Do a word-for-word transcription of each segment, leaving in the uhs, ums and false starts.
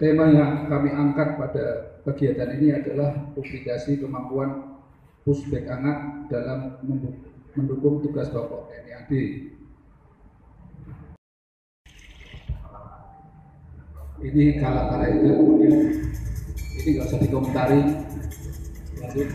tema yang kami angkat pada kegiatan ini adalah publikasi kemampuan Pusbek Angat dalam mendukung tugas pokok T N I A D. Ini kala-kala itu, kemudian ini nggak usah dikomentari. Lanjut.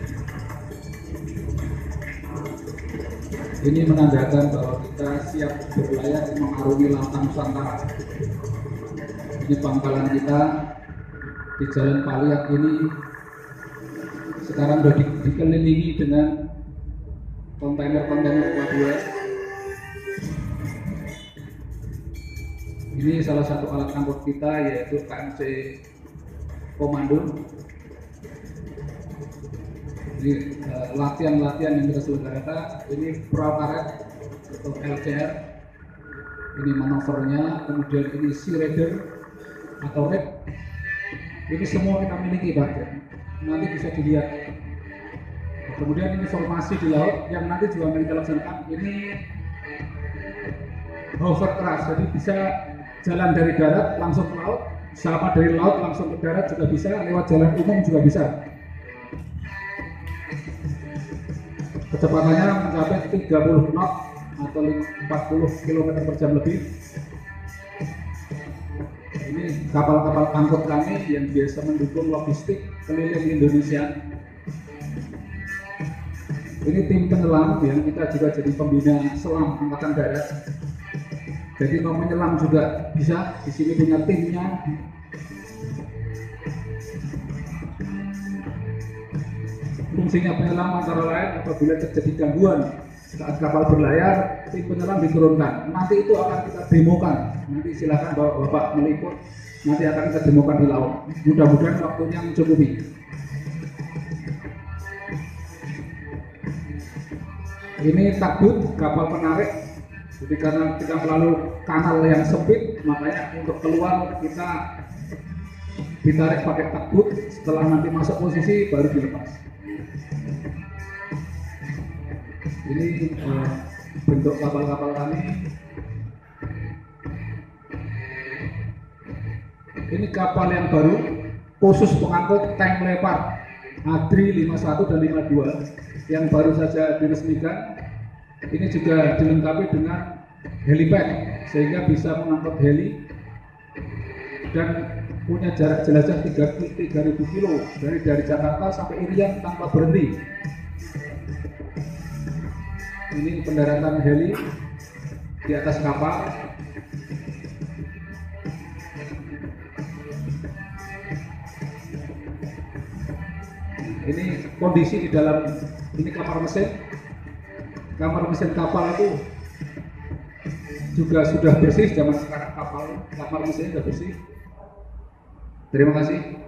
Ini menandakan bahwa kita siap berlayar mengarungi lautan Nusantara. Ini pangkalan kita di Jalan Paliak ini sekarang sudah di, dikelilingi dengan kontainer-kontainer K dua. Ini salah satu alat angkut kita yaitu K M C Komando. Ini latihan-latihan uh, yang kita selenggarakan. Ini perahu karet atau L C R. Ini manuvernya, kemudian ini sea rider atau red. Ini semua kita miliki Pak. Nanti bisa dilihat. Kemudian ini formasi di laut yang nanti juga akan kita laksanakan. Ini hovercraft, jadi bisa jalan dari darat langsung ke laut, sama dari laut langsung ke darat juga bisa, lewat jalan umum juga bisa. Kecepatannya mencapai tiga puluh knot atau empat puluh kilometer per jam lebih. Ini kapal-kapal angkut kami yang biasa mendukung logistik keliling Indonesia. Ini tim penyelam yang kita juga jadi pembina selam angkatan darat. Jadi mau menyelam juga bisa. Di sini punya timnya. Fungsinya penyelam antara lain apabila terjadi gangguan saat kapal berlayar, tim penyelam diturunkan. Nanti itu akan kita demokan. Nanti silakan bawa Bapak meliput. Nanti akan kita demokan di laut. Mudah-mudahan waktunya mencukupi. Ini takbut, kapal penarik. Jadi karena kita melalui kanal yang sempit, makanya untuk keluar kita ditarik pakai takbut. Setelah nanti masuk posisi baru dilepas. Ini uh, bentuk kapal-kapal kami. Ini kapal yang baru khusus pengangkut tank Leopard Adri lima puluh satu dan lima puluh dua yang baru saja diresmikan. Ini juga dilengkapi dengan helipad sehingga bisa mengangkut heli dan punya jarak jelajah tiga ribu kilo dari dari Jakarta sampai Irian tanpa berhenti. Ini pendaratan heli di atas kapal. Ini kondisi di dalam ini kamar mesin. Kamar mesin kapal itu juga sudah bersih zaman sekarang, kapal kamar mesinnya sudah bersih. Terima kasih.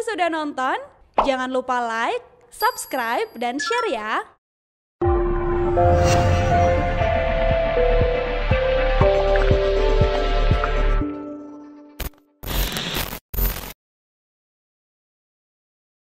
sudah nonton. Jangan lupa like, subscribe, dan share ya.